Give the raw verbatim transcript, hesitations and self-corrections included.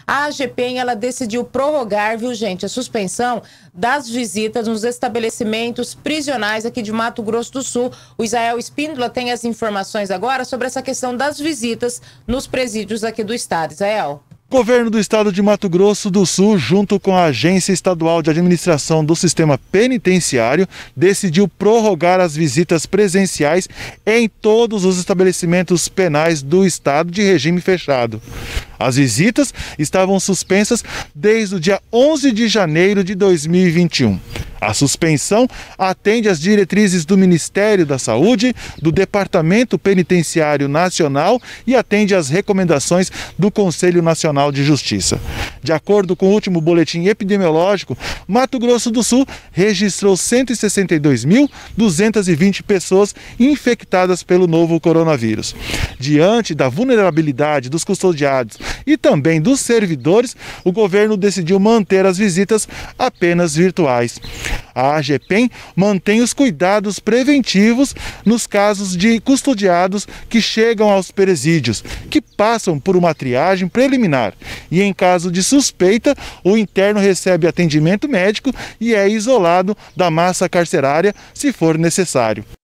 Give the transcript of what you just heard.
A AGEPEN, ela decidiu prorrogar, viu, gente, a suspensão das visitas nos estabelecimentos prisionais aqui de Mato Grosso do Sul. O Israel Espíndola tem as informações agora sobre essa questão das visitas nos presídios aqui do estado. Israel. O governo do estado de Mato Grosso do Sul, junto com a Agência Estadual de Administração do Sistema Penitenciário, decidiu prorrogar as visitas presenciais em todos os estabelecimentos penais do estado de regime fechado. As visitas estavam suspensas desde o dia onze de janeiro de dois mil e vinte e um. A suspensão atende às diretrizes do Ministério da Saúde, do Departamento Penitenciário Nacional e atende às recomendações do Conselho Nacional de Justiça. De acordo com o último boletim epidemiológico, Mato Grosso do Sul registrou cento e sessenta e dois mil duzentas e vinte pessoas infectadas pelo novo coronavírus. Diante da vulnerabilidade dos custodiados e também dos servidores, o governo decidiu manter as visitas apenas virtuais. A AGEPEN mantém os cuidados preventivos nos casos de custodiados que chegam aos presídios, que passam por uma triagem preliminar. E em caso de suspeita, o interno recebe atendimento médico e é isolado da massa carcerária se for necessário.